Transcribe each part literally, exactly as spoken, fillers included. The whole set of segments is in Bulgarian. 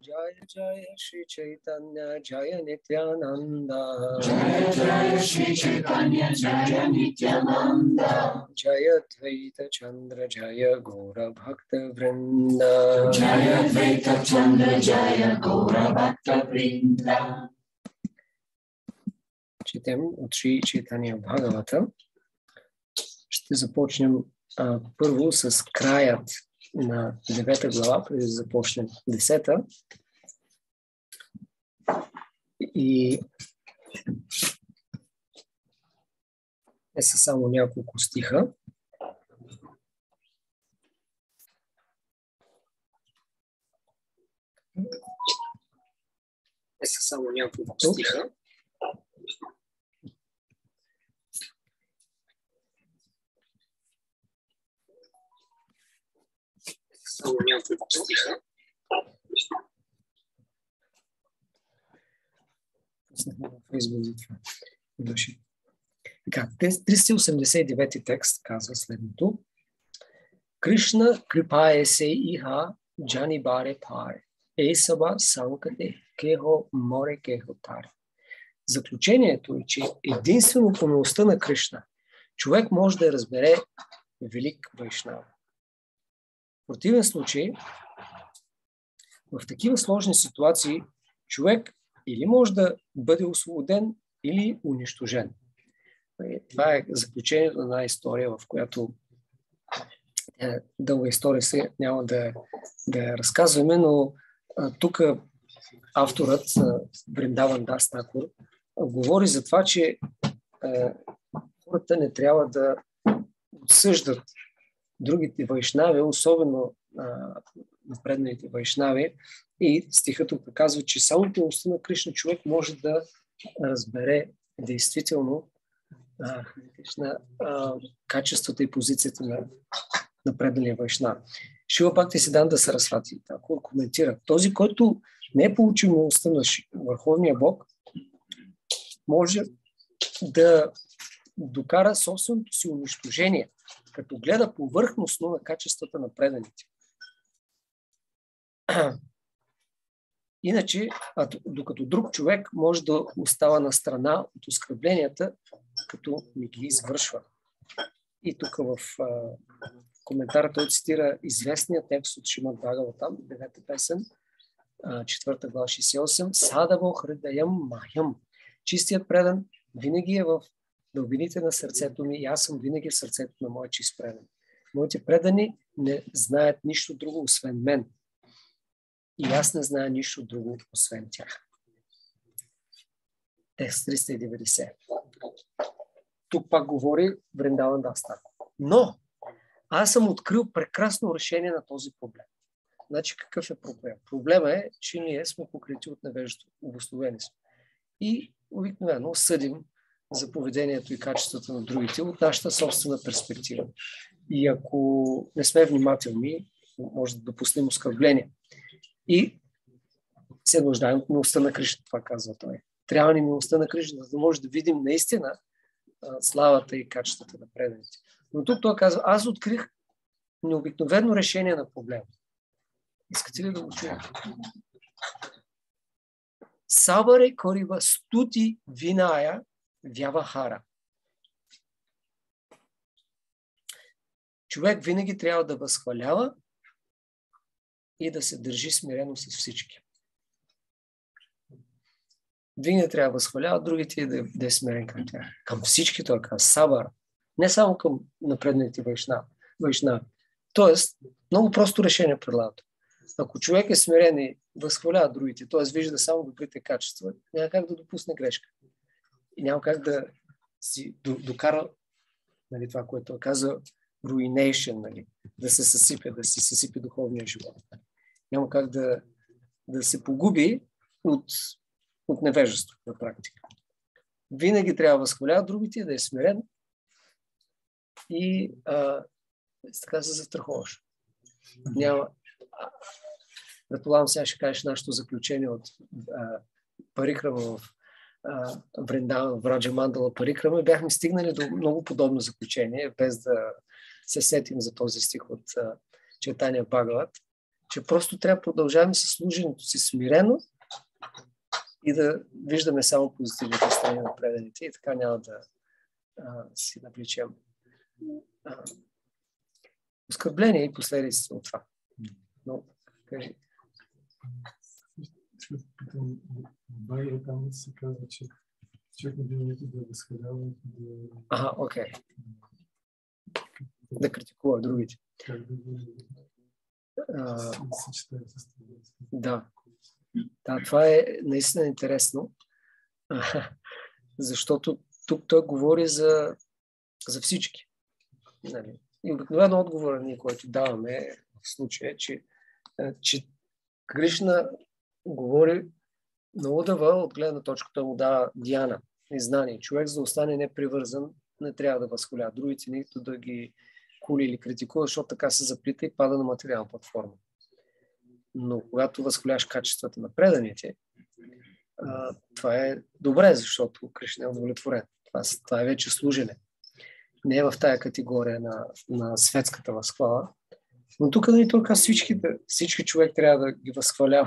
Jaya Jaya Shri Chaitanya Jaya Nityananda Jaya Jaya Shri Chaitanya Jaya Nityananda Jaya Dvaita Chandra Jaya Gaura Bhakta Vrinda Jaya Dvaita Chandra Jaya Gaura Bhakta Vrinda. Четем от Шри Чайтания Бхагавата. Ще започнем а, първо с краят на девета глава, преди да започнем десета. И е са само няколко стиха. Е са само няколко стиха. Само няколко стиха. Пуснахме на Фейсбук за това. Така, триста осемдесет и девети текст казва следното. Кришна крипае се иха джани баре паре. Ейсаба санкате кехо море кехо таре. Заключението е, че единствено по милостта на Кришна човек може да разбере велик Вайшнава. В противен случай, в такива сложни ситуации, човек или може да бъде освободен, или унищожен. Това е заключението на една история, в която е, дълга история се няма да, да я разказваме, но тук авторът Вриндаван Дас Такур говори за това, че а, хората не трябва да отсъждат другите вайшнави, особено а, напредналите вайшнави. И стихът тук казва, че само по уста на Кришна човек може да разбере действително а, Кришна, а, качеството и позицията на напредналия вайшнав. Шила Бхактисиданта Сарасвати Такур коментира: този, който не е получил милостта на Върховния Бог, може да докара собственото си унищожение, като гледа повърхностно на качествата на преданите. Иначе, а докато друг човек може да остава на страна от оскърбленията, като не ги извършва. И тук в а, коментара той цитира известния текст от Шримад Бхагаватам, девета песен, а, четвърта глава шейсет и осем. Садаво хридаям махям. Чистият предан винаги е в дълбините на сърцето ми и аз съм винаги в сърцето на моя чист предан. Моите предани не знаят нищо друго, освен мен. И аз не зная нищо друго, освен тях. Текст триста и деветдесет. Тук пак говори Вриндаван Дас Такур. Но аз съм открил прекрасно решение на този проблем. Значи какъв е проблем? Проблема е, че ние сме покрити от невежество, обусловени сме. И обикновено съдим за поведението и качеството на другите от нашата собствена перспектива. И ако не сме внимателни, може да допуснем оскърбление. И се нуждаем от милостта на Кришна, това казва той. Трябва ни милостта на Кришна, за да може да видим наистина а, славата и качествата на преданите. Но тук той казва: аз открих необикновено решение на проблема. Искате ли да го чуете? Сабаре корива стути виная вявахара. Човек винаги трябва да възхвалява и да се държи смирено с всички. Винаги трябва да възхвалява другите и да, да е смирен към тях. Към всички той казва сабара. Не само към напредните вайшнави. Тоест, много просто решение предлагат. Ако човек е смирен и възхвалява другите, т.е. вижда само добрите качества, няма как да допусне грешка. И няма как да си докара, нали, това, което казва ruination, нали, да се съсипе, да си съсипе духовния живот. Няма как да, да се погуби от, от невежество на практика. Винаги трябва да възхвалява другите, да е смирен и а, така се застраховаш. Няма. Предполагам, сега ще кажеш нашето заключение от а, Парикрама в Вриндаван, в Раджа Мандала Парикрама. Бяхме стигнали до много подобно заключение, без да се сетим за този стих от Чайтания Бхагават, че просто трябва да продължаваме със служенето си смирено и да виждаме само позитивните страни на преданите и така няма да а, си навлечем а, оскърбление и последиците от това. Но, кажи. Бая там се казва, че човек не бива нито да възхвалява, да... Ага, окей. Okay. Да критикува другите. Как да го съчетае с това. Да. Да, това е наистина интересно, защото тук той говори за, за всички. Нали? И обикновено отговора ни, който даваме в случая, че, че Кришна говори на Удава от гледна точка, той му дава дяна и знание. Човек, за да остане непривързан, не трябва да възхвалява другите, нито да ги кули или критикува, защото така се заплита и пада на материална платформа. Но когато възхваляваш качествата на преданите, а, това е добре, защото Кришна е удовлетворен. Това, това е вече служене. Не е в тая категория на, на светската възхвала. Но тук не толкова всички, всички човек трябва да ги възхвалява.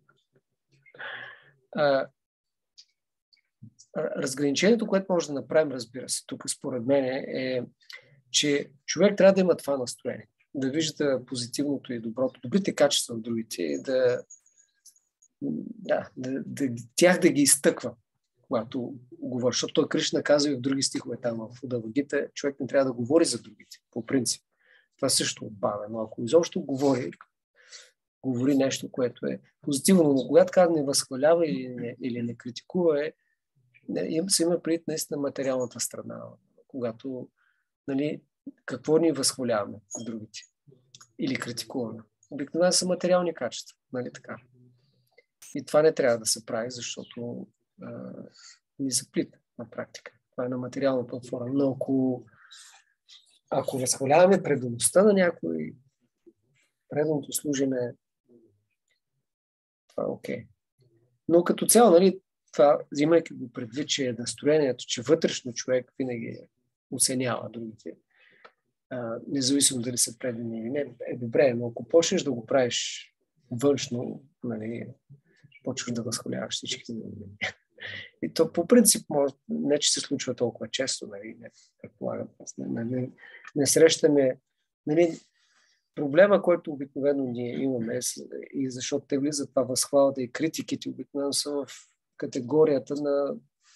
А, разграничението, което може да направим, разбира се, тук според мен е, че човек трябва да има това настроение. Да вижда позитивното и доброто, добрите качества в другите и да, да, да, да, тях да ги изтъква, когато говори. Защото той Кришна казва и в други стихове там в Удава-гита, човек не трябва да говори за другите, по принцип. Това също отпада, но ако изобщо говори, говори нещо, което е позитивно, но когато казва не възхвалява или не, или не критикува, е, не, се има предвид наистина материалната страна, когато, нали, какво ни възхваляваме от другите или критикуваме. Обикновено са материални качества, нали така. И това не трябва да се прави, защото а, ни заплита на практика. Това е на материална платформа. Но ако, ако възхваляваме предаността на някой, преданото служене, това е окей. Okay. Но като цяло, нали, това, взимайки го предвид, че е настроението, че вътрешно човек винаги оценява другите, а, независимо дали са предани или не, е добре, но ако почнеш да го правиш външно, нали, почваш да възхваляваш всички. И то по принцип може, не че се случва толкова често, нали, не предполагам. Не, не, не срещаме, нали, проблема, който обикновено ние имаме, и защото те влизат това възхвалата и критиките, обикновено са в категорията на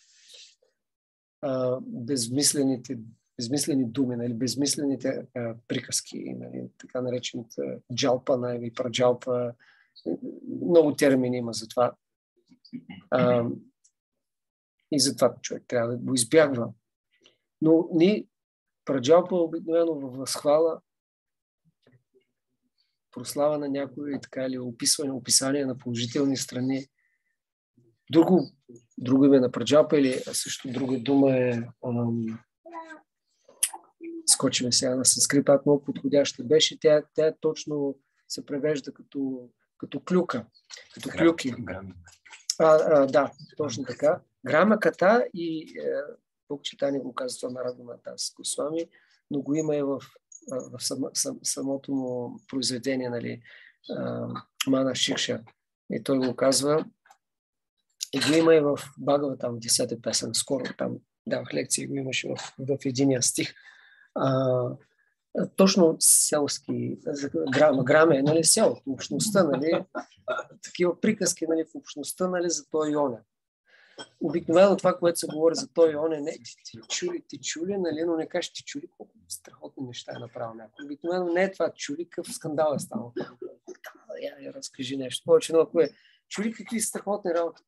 а, безмислените, безмислени думи, нали, безмислените а, приказки, нали, така наречената джалпа или праджалпа. Много термини има за това. А, и затова човек трябва да го избягва. Но ни праджалпа обикновено във възхвала, прослава на някой, така или описване, описание на положителни страни. Друго, друго име на праджалпа или също друга дума е ам, скочиме сега на санскрит, пак много подходяща беше. Тя, тя точно се превежда като, като клюка, като клюки. А, а, да, точно така. Грамаката и Бог Чайтания го казва това на Рагунатас Госвами, но го има и в, в сам, сам, самото му произведение, нали, Мана Шикша. И той го казва. И го има и в Багава, там, десета песен. Скоро там давах лекции, го имаше в, в единия стих. А, точно селски, грама, грама е, нали, село, в общността, нали, такива приказки, нали, в общността, нали, за той и оня. Обикновено това, което се говори за той и оня, не, ти, ти чули, ти чули, нали, но не кажеш, ти чули колко страхотни неща е направил някой. Обикновено не е това, чули, какъв скандал е станал. Я, я разкажи нещо повече, но ако е, чули какви страхотни работи.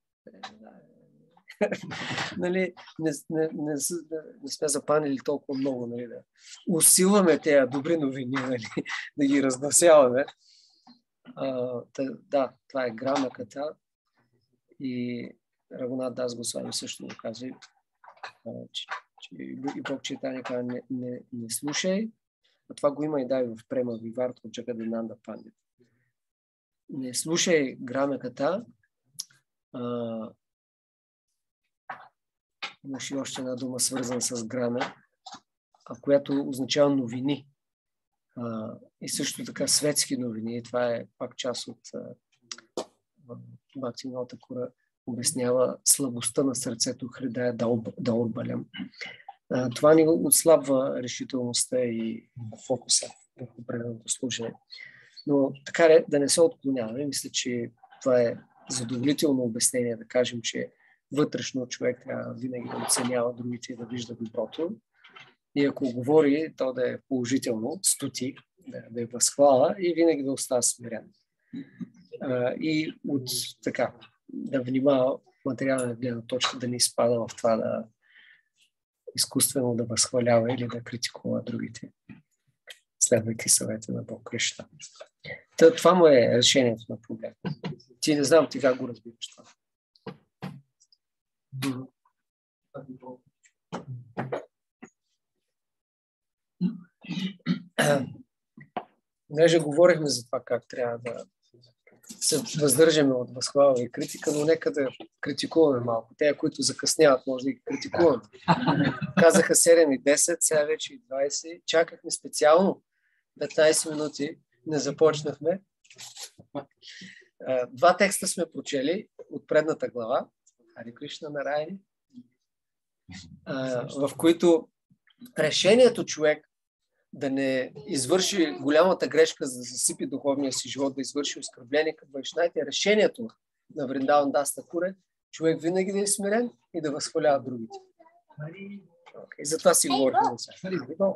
Нали, не, не, не, не сме запанили толкова много, нали, да усилваме тези добри новини, нали, да ги разнасяваме. А, тъ, да, това е грамаката и Рагунат Дас Госвами също го казва, че, че и Бог Чайтания казва не, не, не слушай, а това го има и дай в Према Виварта от Джагадананда Пандит. Не слушай грамаката. А, имаше още една дума, свързана с граме, която означава новини. А, и също така светски новини. Това е пак част от Бхактивинода Такура обяснява слабостта на сърцето Хридая Даурбалям. Това ни отслабва решителността и фокуса върху преданото служене. Но така е да не се отклоняваме. Мисля, че това е задоволително обяснение, да кажем, че вътрешно човек трябва винаги да оценява другите и да вижда доброто. И ако говори, то да е положително, стути, да, да е възхвала и винаги да остава смирен. А, и от така, да внимава материална гледна точка, да не изпада в това да изкуствено да възхвалява или да критикува другите, следвайки съвета на Бог Кришна. Та, това му е решението на проблема. Ти не знам ти как го разбираш това. Понеже говорихме за това как трябва да се въздържаме от възхвала и критика, но нека да критикуваме малко. Те, които закъсняват, може да ги критикуваме. Казаха седем и десет, сега вече и двайсет. Чакахме специално петнайсет минути, не започнахме. Два текста сме прочели от предната глава, Хари Кришна Нараяни, в които решението човек да не извърши голямата грешка, за да засипи духовния си живот, да извърши оскърбление към вайшнавите, решението на Вриндаван Дас Такур, човек винаги да е смирен и да възхвалява другите. Okay, затова си говорихме на сега.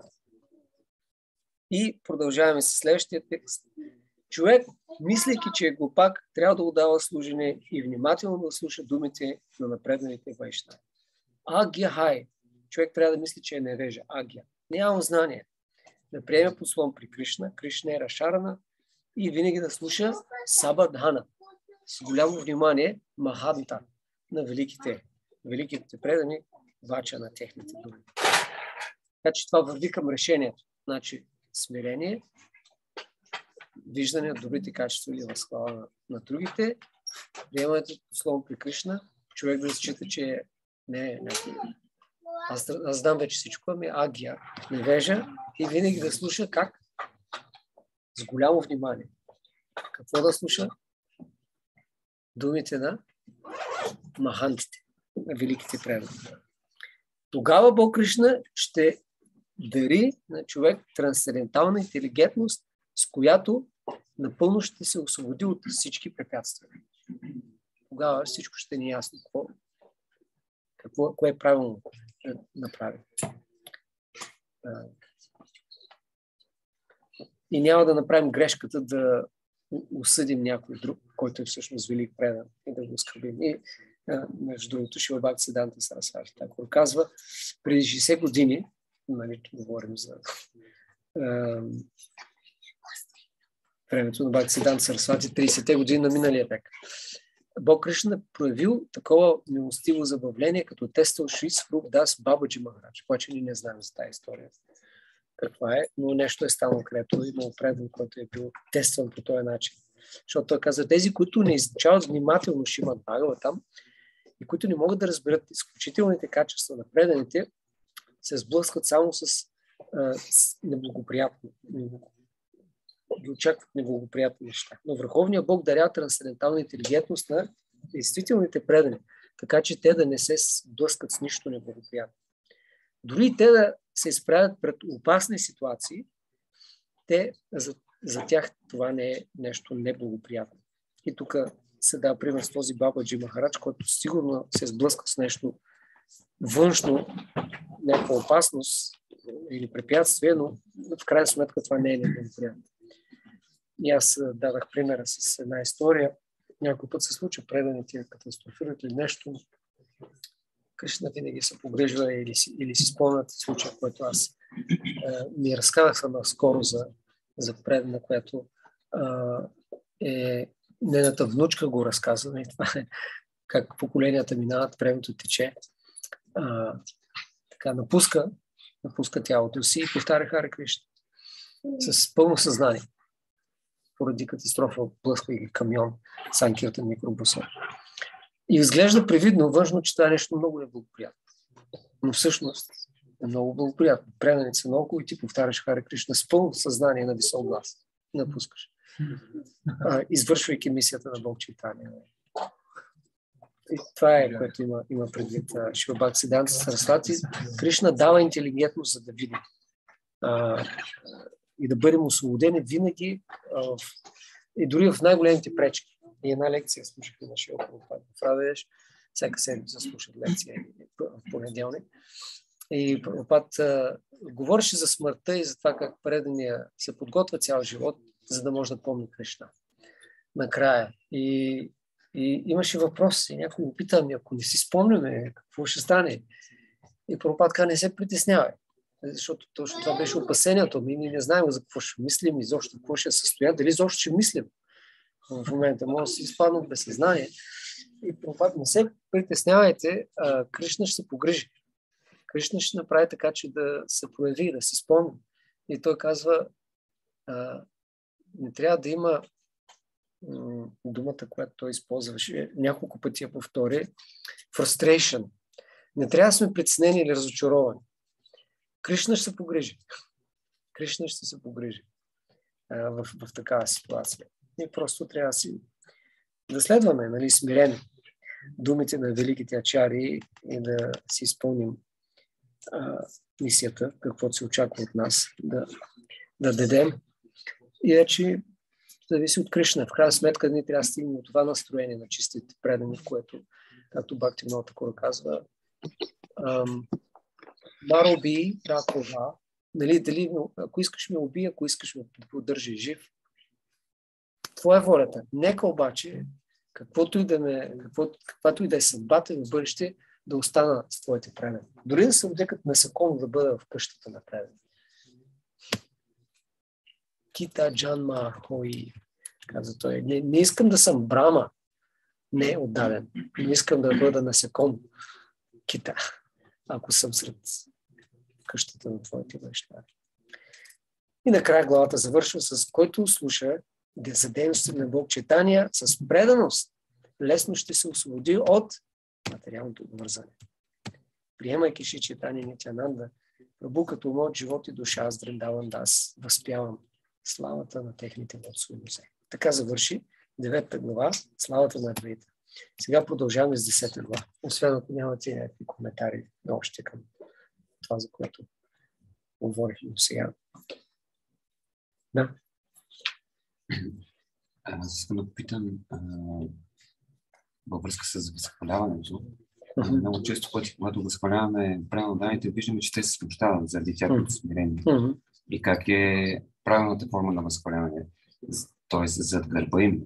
И продължаваме с следващия текст. Човек, мислейки, че е глупак, трябва да отдава служене и внимателно да слуша думите на напредналите вайшнави. Агия хай. Човек трябва да мисли, че е невежа. Агия. Няма знание. Да приеме послон при Кришна, Кришна е Рашарана и винаги да слуша Сабадхана. С голямо внимание Маханта на великите, великите предани вача на техните думи. Така че това върви към решението. Значи смирение, виждане от добрите качества или възхвала на, на другите, приемането послон при Кришна, човек да счита, че не е някой. Аз, аз знам вече всичко, ами агия, невежа и винаги да слуша как? С голямо внимание. Какво да слуша? Думите на махантите, на великите предани. Тогава Бог Кришна ще дари на човек трансцендентална интелигентност, с която напълно ще се освободи от всички препятствия. Тогава всичко ще ни е ясно. Какво, какво, кое е правилно да направи. И няма да направим грешката да осъдим някой друг, който е всъщност велик предан и да го оскърбим. И между другото Шрила Бхактисиданта Сарасвати Такур казва, преди шейсет години, нали, говорим за а, времето на Бхактисиданта Сарасвати, трийсетте години на миналия век, Бог Кришна проявил такова милостиво забавление, като тествал Шри Сваруп Дас Бабаджи Махарадж. Обаче ние не знаем за тази история каква е, но нещо е станало, където има предан, който е бил тестван по този начин. Защото той каза, тези, които не изучават внимателно Шримад Бхагаватам и които не могат да разберат изключителните качества на преданите, се сблъскват само с, а, с неблагоприятно, ги очакват неблагоприятни неща. Но Върховният Бог дарява трансцендентална интелигентност на действителните предани, така че те да не се сблъскат с нищо неблагоприятно. Дори и те да се изправят пред опасни ситуации, те, за, за тях това не е нещо неблагоприятно. И тук се дава пример с този Бабаджи Махарадж, който сигурно се сблъска с нещо външно, някаква опасност или препятствие, но в крайна сметка това не е неблагоприятно. И аз дадах примера с една история. Някой път се случва преданите катастрофират или нещо. Кришна винаги се погрежва или си, или си спомнят случая, който аз е, ми разказах съм скоро за, за предана, която е, е нейната внучка го разказва. И това е как поколенията минават, времето тече. А, така напуска, напуска тялото си и повтаря Харе Кришна с пълно съзнание. Поради катастрофа блъска и камион, Санкиртан микробуса. И изглежда привидно, външно, че това е нещо много неблагоприятно. Но всъщност е много благоприятно. Преданица много и ти повтаряш Харе Кришна с пълно съзнание на висок глас. Напускаш. А, извършвайки мисията на Бог Чайтания. И това е, което има, има предвид Шрила Бхактисиданта Сарасвати. Кришна дава интелигентност, за да види. А, и да бъдем освободени винаги а, в, и дори в най-големите пречки. И една лекция слушахме на Шрила Прабхупада в Радеш. Всяка седмица слушат лекция в понеделник. И Прабхупада говореше за смъртта и за това как предания се подготвя цял живот, за да може да помни Кришна. Накрая. И, и имаше въпрос. И някой го пита, ами ако не си спомняме, какво ще стане? И Прабхупада каза, не се притеснявай. Защото точно това беше опасението. Ми ние не знаем за какво ще мислим, изобщо какво ще състоя, дали изобщо ще мислим в момента. Може да си изпадна без съзнание. И Прабхупада, не се притеснявайте, а, Кришна ще се погрижи. Кришна ще направи така, че да се прояви, да се спомни. И той казва, а, не трябва да има м- думата, която той използваше, няколко пъти я повтори, frustration. Не трябва да сме притеснени или разочаровани. Кришна ще се погрижи. Кришна ще се погрижи а, в, в такава ситуация. И просто трябва да си да следваме, нали, смирено думите на великите ачари и да си изпълним а, мисията, каквото се очаква от нас, да, да дадем. И вече зависи от Кришна. В крайна сметка ние трябва да стигнем от това настроение на чистите предани, в което, както Бхакти много такова казва, Мароби, Ракова, нали, дали, ако искаш ме уби, ако искаш ме да поддържи жив, твоя волята. Нека обаче, каквото и да ме, какво, каквато и да е съдбата в бъдеще, да остана с твоите предани. Дори да се отдекат насекомо да бъда в къщата на предани. Кита Джанма Хои, каза той. Не, не искам да съм Брама, не отдаден. Не искам да бъда насеком. Кита, ако съм сред къщата на твоите вайшнави. И накрая главата завършва с който слуша за дейности на Бог Чайтания с преданост, лесно ще се освободи от материалното обвързане. Приемайки Шри Чайтания Нитянанда, Прабу като моят живот и душа, аз Вриндаван Дас, възпявам славата на техните водствени музеи. Така завърши девета глава, славата на Адвайта. Сега продължаваме с десета глава. Освен ако нямате някакви коментари още към това, за което говорихме до сега. Да. Аз искам да попитам във връзка с възхваляването. Uh-huh. Много често, когато възхваляваме правилно данните, виждаме, че те се смущават заради тяхното смирение. Uh-huh. И как е правилната форма на възхваляване? Тоест зад гърба им,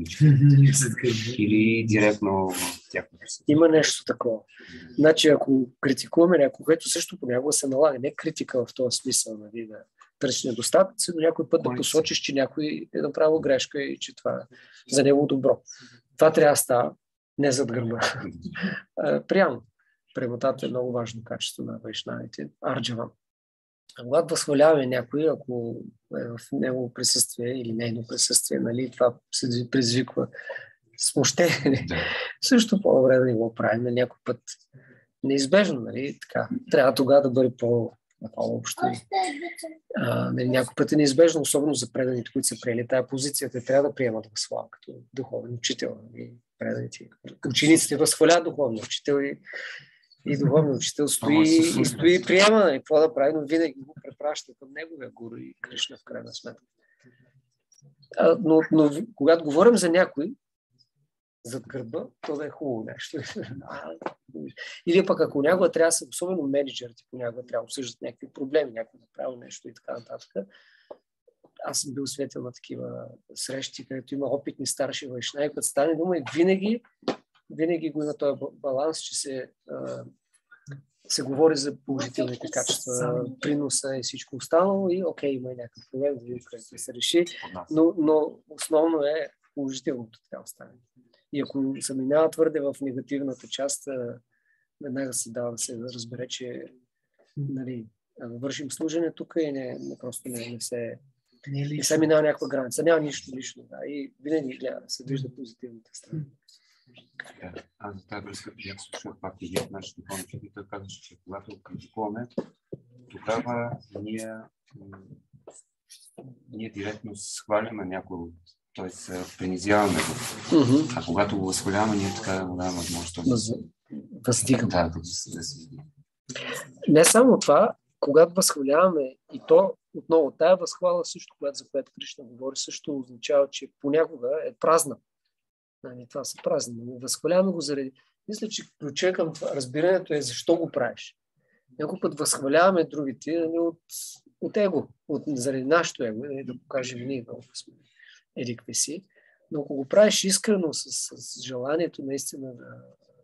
или директно тяхното присъствие. Има нещо такова. Значи, ако критикуваме някого, което също понякога се налага, не критика в този смисъл, нали, да търсиш недостатъци, но някой път да посочиш, че някой е направил грешка и че това е за него добро. Това трябва да става не зад гърба. Прямо. Премотата е много важно качество на вайшнавите. Арджаван. А когато възхваляваме някой, ако е в негово присъствие или нейно присъствие, нали, това се предизвиква смущение. Да. Също по-добре да не го правим на някой път. Неизбежно, нали, така. Трябва тогава да бъде по- по-общо. Някой път е неизбежно, особено за преданите, които са приели тая позиция. Те трябва да приемат възхвала като духовен учител. Нали, преданите. Учениците възхвалят духовния учител и И духовният учител стои и стои и приема, и какво да прави, но винаги го препраща към неговия гуру и Кришна в крайна сметка. А, но, но когато говорим за някой зад гърба, то да е хубаво нещо. Или пък ако някога трябва да са, особено менеджерите, понякога трябва да обсъждат някакви проблеми, някой да прави нещо и така нататък. Аз съм бил свидетел на такива срещи, където има опитни старши вайшнави, като стане дума и винаги винаги го има този баланс, че се, а, се говори за положителните качества, приноса и всичко останало и окей, има и някакъв проблем, да видим където се реши, но, но основно е положителното трябва да остане. И ако се минава твърде в негативната част, веднага се дава да се разбере, че нали, вършим служене тук и не, не просто не, не се не, не се минава някаква граница. Няма нищо лично. Да, и винаги гледа, се вижда позитивната страна. Аз за тази връзка бях слушал пак и от нашите духовни и той казваше, че когато го критикуваме, тогава ние, ние директно схваляме някой, т.е. принизяваме го. Mm-hmm. А когато го възхваляваме, ние така му даваме възможност да въздигаме. Да, да, да се издигаме. Не само това, когато възхваляваме и то отново, тая възхвала също, която за която Кришна говори, също означава, че понякога е празна. Нали, това са празни. Възхваляваме го заради... Мисля, че ключа към това разбирането е защо го правиш. Някой път възхваляваме другите нали, от, от его, от, заради нашето его, нали, да покажем ние колко сме еди какви си. Но ако го правиш искрено с, с желанието наистина да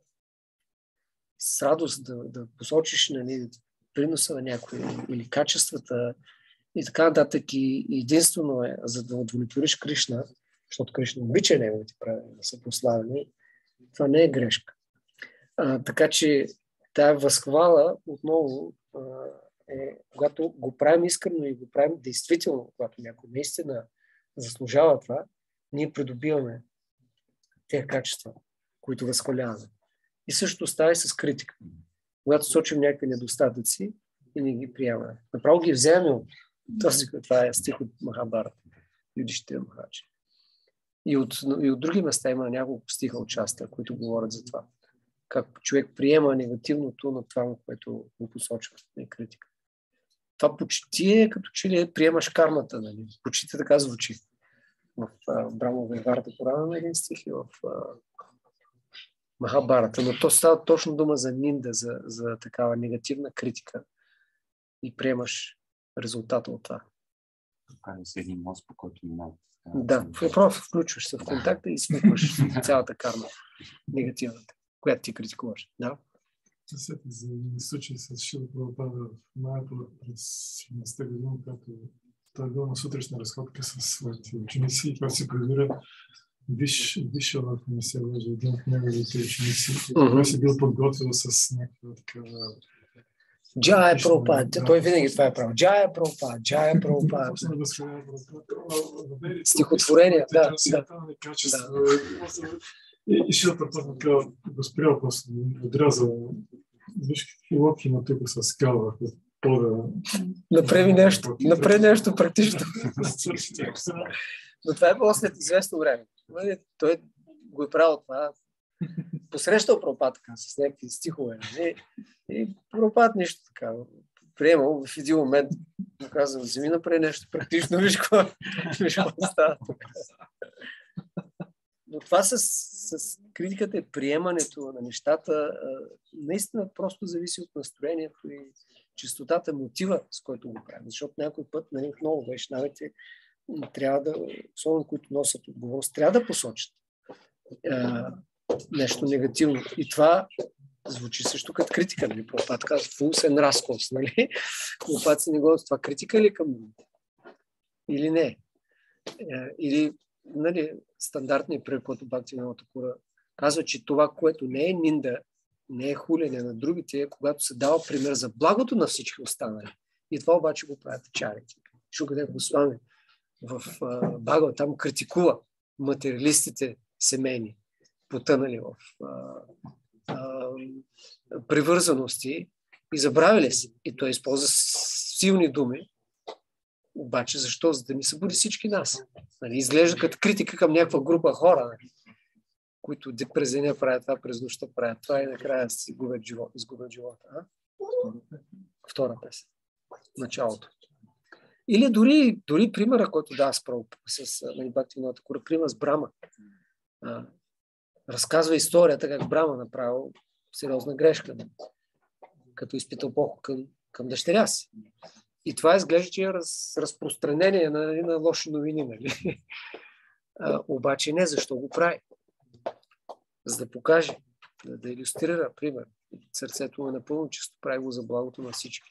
с радост да, да посочиш нали, приноса на някой или качествата и така нататък и единствено е за да удовлетвориш Кришна, защото Кришна обича неговите правила да са прославени, това не е грешка. А, така че тая възхвала отново а, е, когато го правим искрено и го правим действително, когато някой наистина заслужава това, ние придобиваме тези качества, които възхваляваме. И също става и с критика. Когато сочим някакви недостатъци и не ги приемаме. Направо ги вземем от този, това е стих от Махабарата, Юдиштира Махарадж. И от, и от други места има няколко стиха от частта, които говорят за това. Как човек приема негативното на това, което го посочва и критика. Това почти е като че ли приемаш кармата. Нали? Почти така звучи. В Брахма Вайварта Пурана на един стих и в Махабарата. Но то става точно дума за нинда, за, за такава негативна критика. И приемаш резултата от това. Това е един мост, по който минава. Да, просто включваш се в контакта и смукваш цялата карма, негативната, която ти критикуваш. Да? Сетих за един случай с Шила Прабхупада в Майяпур през седемдесетте години, когато той е бил на сутрешна разходка с своите ученици и когато се прибира висшел, ако не се лъжа, един от неговите ученици, и той се бил подготвил с някаква такава Джая Прабхупад, да. Той винаги това е правил. Джая Прабхупад, Джая Прабхупад. Стихотворения, да. И Шила Прабхупад го спрял, после отрязал виж какви лодки на тук с скал върху пода. Направи нещо, направи нещо практично. Но това е било след известно време. Той го е правил това. Посрещал Прабхупад така, с някакви стихове. И, и Прабхупад нищо така. Приемал в един момент, му казвам, вземи направи нещо практично, виж какво става тук. Но това с, с критиката и приемането на нещата наистина просто зависи от настроението и чистотата, мотива, с който го правим. Защото някой път, нали, много вайшнавите трябва да, особено които носят отговорност, трябва да посочат а, нещо негативно. И това звучи също като критика. Нали? Прабхупад казва, фулсен разкос. Нали? Прабхупад се не го това критика ли към него? Или не? А, или нали, стандартният препод от Бхактивинода Такура казва, че това, което не е нинда, не е хулене на другите, е когато се дава пример за благото на всички останали. И това обаче го правят чарите. Шукадев Госвами в Бхагавата там критикува материалистите семейни, потънали в а, а, привързаности и забравили се. И той използва силни думи. Обаче защо? За да ни събуди всички нас. Нали, изглежда като критика към някаква група хора, нали, които през деня правят това, през нощта правят това и накрая си губят живот, изгубят живота. А? Втора песен. Началото. Или дори, дори примера, който да аз правя с Бхактивинода Такура, пример с Брама. А, разказва историята как Брама направил сериозна грешка, като изпитал похо към, към дъщеря си. И това изглежда, че е раз, разпространение на, на лоши новини. Нали? А, обаче не, защо го прави? За да покаже, да, да илюстрира, пример. Сърцето му е напълно чисто, прави го за благото на всички.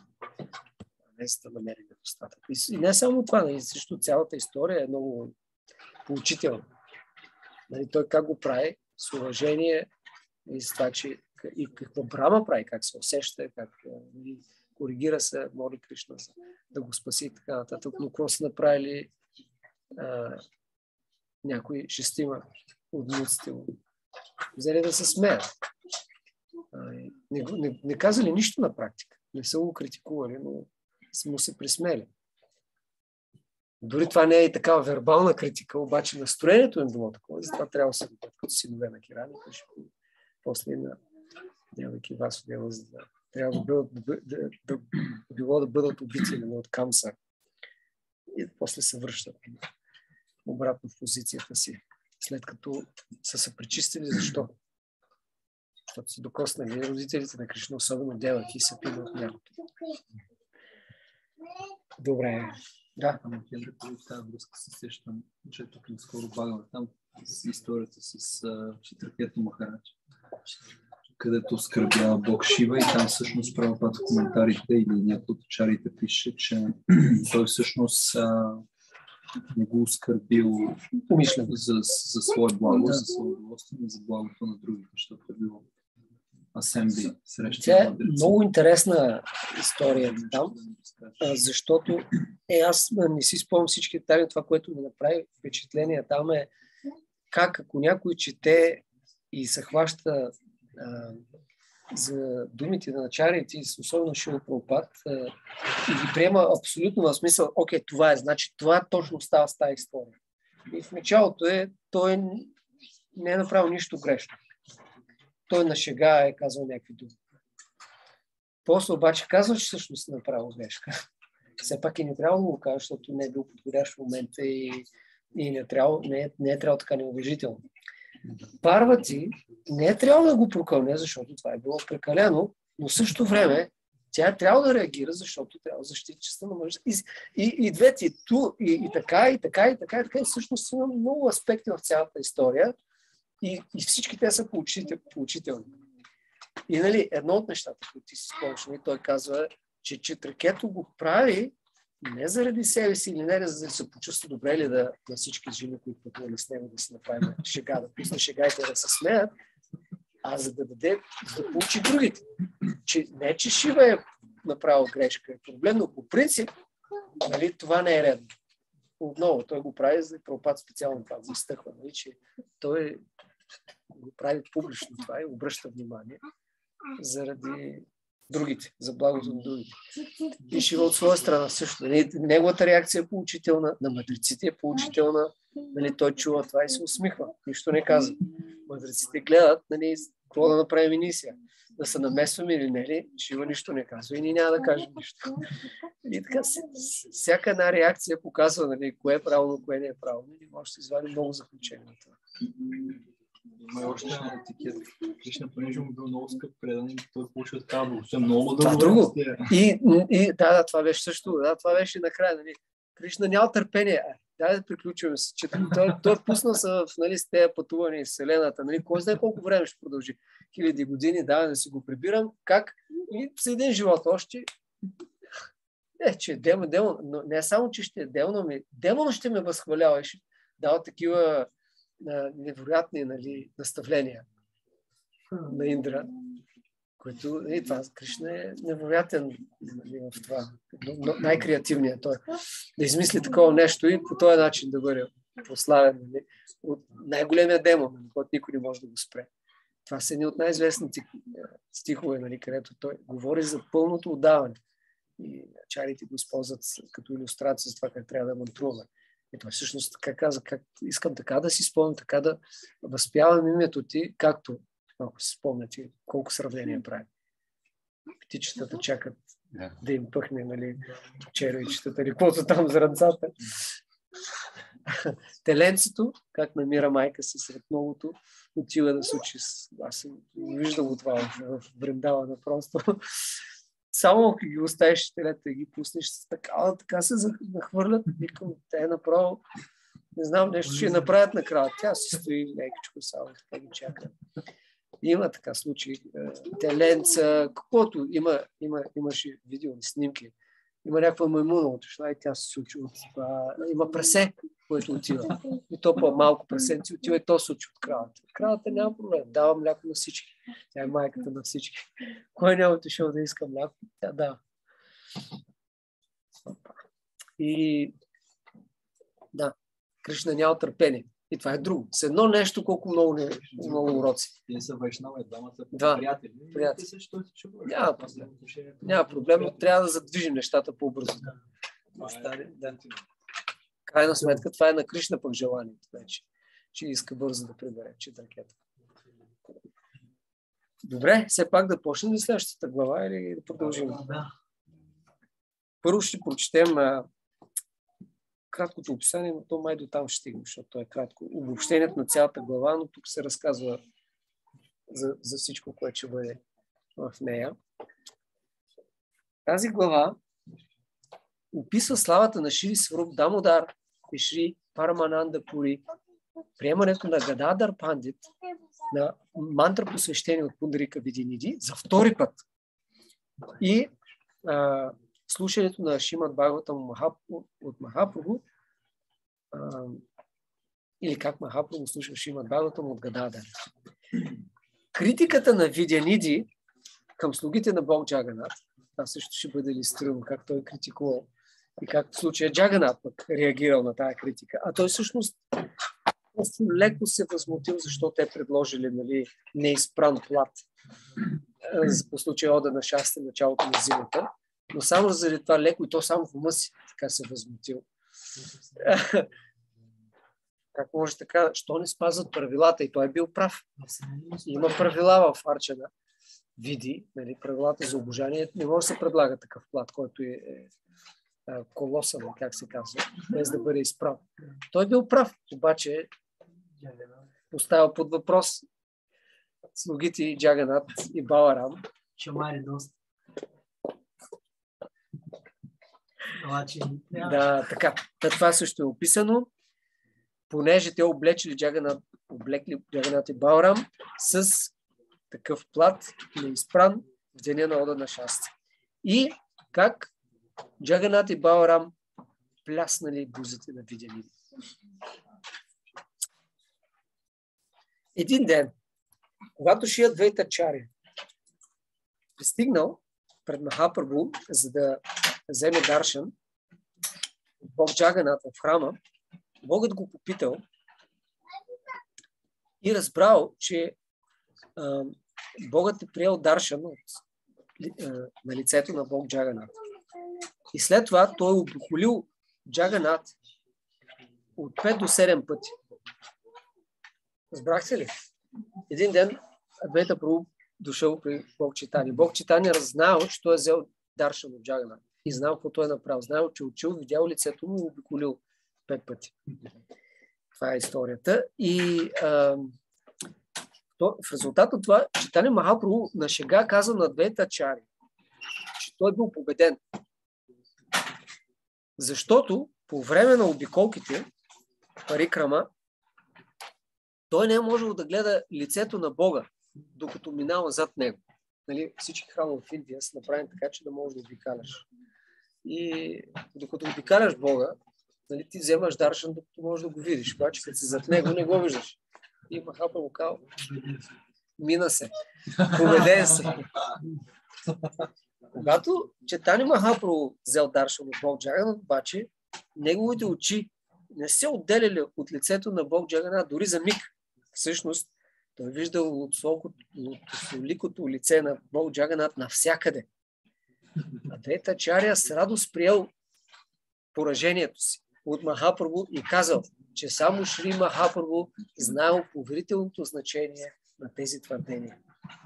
Не за да намери недостатък. И не само това, нали, също цялата история е много поучителна. Нали, той как го прави, с уважение и с това, че и какво Брама прави, как се усеща, как нали, коригира се, моли Кришна да го спаси и така нататък. Но какво са направили а, някои шестима от внуците му? взели да се смеят. Не, не, не казали нищо на практика. Не са го критикували, но са му се присмели. Дори това не е и такава вербална критика, обаче настроението им било такова. Затова трябва да се бъдат като синове на керамика. После на нямайки вас дела, за да трябва да, бъдат, да, да, да, било да бъдат убити от Камса. И после се връщат обратно в позицията си. След като са се пречистили, защо? Защото са докоснали родителите на Кришна, особено Деваки, и са пили от млякото. Добре. Да. Ама Кендра, когато в тази връзка се сещам, че тук наскоро Бхагават там с историята с Читракета Махарадж, където скърбява Бог Шива, и там всъщност Прабхупада в коментарите или някои от чарите пише, че той всъщност а, не го оскърбил за, за свое благо, да. За свое удоволствие, но за благото на другите, защото е било асембли срещу. Тя е много интересна история там, защото е, аз не си спомням всички детайли. Това, което ми направи впечатление там е как ако някой чете и се хваща а, за думите на начарите, особено Шрила Прабхупад, и ги приема абсолютно в смисъл, окей, това е, значи това точно става с тази история. И в началото е, той не е направил нищо грешно. Той на шега е казал някакви думи. После обаче казва, че всъщност е направил грешка. Все пак и не трябва да го кажа, защото не е бил подходящ в момента и, и не, трябва, не, е, не е трябвало така неуважително. Парвати не е трябвало да го прокълне, защото това е било прекалено, но в същото време тя е трябвало да реагира, защото трябва да защити честта на мъжа. И, и, и двете, и, ту, и, и така, и така, и така, и така. И всъщност има много аспекти в цялата история и, и всички те са поучителни. И нали, едно от нещата, които ти си спомняш, той казва, че Читракета го прави не заради себе си или не, за да се почувства добре или да на всички жени, които пътували с него, да се направим шега, да пусне шега и да се смеят, а за да даде, за да получи другите. Че, не, че Шива е направил грешка, е проблем, но по принцип, нали, това не е редно. Отново, той го прави, за да Прабхупада специално това го изтъква, нали, че той го прави публично това и обръща внимание заради другите, за благото на другите. И Шива от своя страна също. Неговата реакция е поучителна, на мъдреците е поучителна. Нали, той чува това и се усмихва. Нищо не казва. Мъдреците гледат, нали, какво да направим и ние сега. Да се намесваме или не ли, Шива нищо не казва и ние няма да кажем нищо. И така, всяка една реакция показва, нали, кое е правилно, кое не е правилно. И може да се извади много заключения на това. Има и още една етикет. Кришна, понеже му бил много скъп предан, той получил така благословие. Много да друго. И, и да, да, това беше също. Да, това беше накрая. Нали. Кришна няма търпение. Дай да приключваме се. Че той, той пусна се в, нали, с тези пътувания из Вселената. Нали. Кой знае колко време ще продължи? Хиляди години, да, да си го прибирам. Как? И с един живот още. Е, че демон, демон. Но не само, че ще е демон, ами демон ще ме възхвалява и ще дава такива на невероятни, нали, наставления на Индра, които и това Кришна е невероятен, нали, в това. Но, най-креативният той. Да измисли такова нещо и по този начин да бъде прославен, нали, от най-големия демон, който никой не може да го спре. Това са едни от най-известните стихове, нали, където той говори за пълното отдаване. И чарите го използват като илюстрация за това, как трябва да мантруваме. И той всъщност така каза, как искам така да си спомням, така да възпявам името ти, както, ако си спомняте, колко сравнения прави. Птичетата чакат да, да им пъхне, нали, червичетата или каквото там за ръцата. Теленцето, как намира майка си сред многото, отива да се учи. Аз съм виждал от това в Вриндавана просто. Само ако ги оставиш телета и ги пуснеш, така, така се захвърлят, викам, те е направо, не знам, нещо ще направят накрая. Тя си стои лекичко само, така ги чака. Има така случаи. Теленца, каквото има, има, имаше видео, снимки. Има някаква маймуна отишла и тя се случи от това. Има прасе, което отива. И то по-малко прасенци отива и то се случи от кравата. Кравата няма проблем. Дава мляко на всички. Тя е майката на всички. Кой не е отишъл да иска мляко, тя дава. И да, Кришна няма търпение. И това е друго. С едно нещо, колко много, не, много уроци. Те са вайшнава, двамата Да. приятели. Приятели. Също ще Няма проблем. Няма проблем, но трябва да задвижим нещата по-бързо. Да. Да. Крайна сметка, това е на Кришна пък желанието вече, че иска бързо да прибере четиркета. Добре, все пак да почнем ли следващата глава или да продължим? Да. Първо ще прочетем а, краткото описание, но то май до там ще стигне, защото то е кратко. Обобщението на цялата глава, но тук се разказва за, за всичко, което ще бъде в нея. Тази глава описва славата на Шри Сваруп Дамодар и Шри Парамананда Пури, приемането на Гададар Пандит на мантра посвещение от Пундарика Видяниди за втори път и а, слушането на Шримад Бхагаватам от Махапрабху, а, или как Махапрабху слуша Шримад Бхагаватам от Гададар. Критиката на Видяниди към слугите на Бог Джаганат, това също ще бъде илюстрирано как той е критикувал и как в случая Джаганат пък реагирал на тая критика. А той всъщност леко се възмутил, защото те предложили, нали, неизпран плат по случая Ода на Шастри, началото на зимата, но само заради това леко и то само в ума си така се възмутил. Как може така? Що не спазват правилата? И той е бил прав. Има правила в Арчана. Види, нали, правилата за обожание. Не може да се предлага такъв плат, който е, е, е колосъм, как се казва, без да бъде изправ. Той е бил прав, обаче поставя под въпрос слугите и Джаганат и Баларам. Чамари доста. Да, така. Това също е описано, понеже те облечили Джаганат, облекли Джаганат и Баларам с такъв плат, неизпран в деня на Ода на Шастри. И как Джаганат и Баларам пляснали бузите на Видяниди. Един ден, когато Шри Адвайтачаря пристигнал пред Махапрабху, за да вземе даршан от Бог Джаганат в храма, Богът го попитал и разбрал, че а, Богът е приел даршан от, а, на лицето на Бог Джаганат. И след това той обиколил Джаганат от пет до седем пъти. Разбрахте ли? Един ден Адвайта Прабху дошъл при Бог Чайтания. Бог Чайтания разнал, че той е взел даршан от Джаганат и знал какво той е направил. Знал, че учил, видял лицето му и обиколил пет пъти. Това е историята. И а, то, в резултат от това, Чайтания Махапрабху на шега каза на Адвайтачаря, че той е бил победен. Защото по време на обиколките парикрама, той не е можел да гледа лицето на Бога, докато минава зад него. Нали, всички храмове в Индия са направени така, че да можеш да обикаляш. И докато обикаляш Бога, нали, ти вземаш даршан, докато можеш да го видиш. Обаче, като си зад него, не го виждаш. И Махапрабху казал, мина се, победен се. Когато Чайтания Махапрабху взел даршан от Бог Джаганат, обаче неговите очи не се отделяли от лицето на Бог Джаганат дори за миг. Всъщност, той виждал от соликото лице на Бог Джаганат навсякъде. Адвайтачаря с радост приел поражението си от Махапрабху и казал, че само Шри Махапрабху знаел поверителното значение на тези твърдения.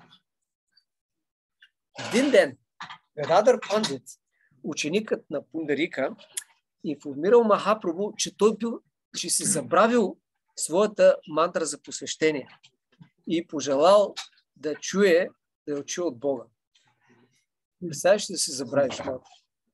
Един ден Гададар Пандит, ученикът на Пундарика, информирал Махапрабху, че той бил, че си забравил своята мантра за посвещение и пожелал да чуе, да я чуе от Бога. Представиш да си забравиш малко.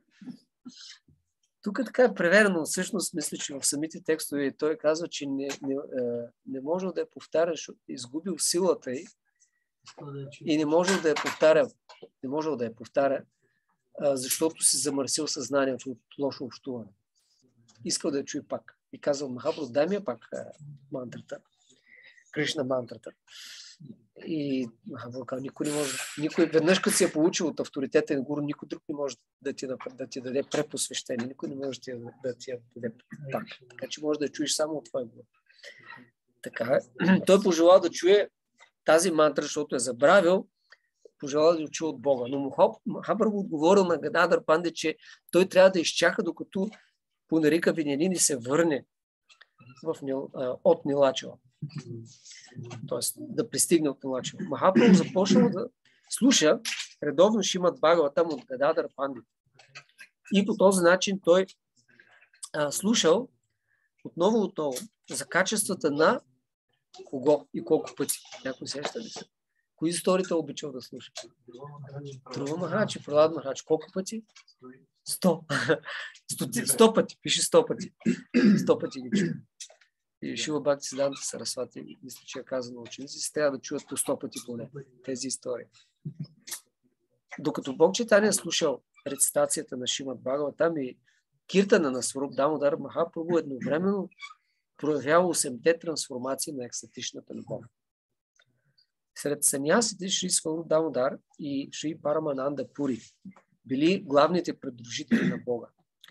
Тук така е преверено. Всъщност, мисля, че в самите текстове той казва, че не, не, не може да я повтаря, защото е изгубил силата й и не може да я повтаря, не може да я повтаря, защото си замърсил съзнанието от лошо общуване. Искал да я чуе пак. И казал Махапрабху, дай ми я пак мантрата, Кришна мантрата. И Махапрабху казал, никой не може, никой веднъж като си е получил от авторитетен гуру, никой друг не може да ти, да ти даде препосвещение, никой не може да ти, да ти я даде пак. Така че може да я чуеш само от твоя гуру. Така, той пожелал да чуе тази мантра, защото е забравил, пожелал да чуе от Бога. Но Махапрабху отговорил на Гададър Пандит, че той трябва да изчака, докато Пундарика Винянини се върне в, от Нилачева. Тоест да пристигне от Нилачева. Махапрабху започнал да слуша редовно Шримад Бхагаватам от Гададър Пандит. И по този начин той а, слушал отново отново за качествата на кого и колко пъти. Някой сеща ли се? Кои историята обичал да слуша? Трува Махарадж и Пралад Махарадж. Колко пъти? Сто. Сто, сто пъти. Пише сто пъти. Сто пъти ги чува. И Шила Бхакти Сиданта Сарасвати, мисля, че е казано ученици, се трябва да чуят по сто пъти поне тези истории. Докато Бог Чайтания слушал рецитацията на Шримад Бхагаватам и киртана на Сваруп Дамодар, Махапрабху едновременно проявява осемте трансформации на екстатичната любов. Сред саньясите Шри Сваруп Дамодар и Шри Парамананда Пури били главните придружители на Бога.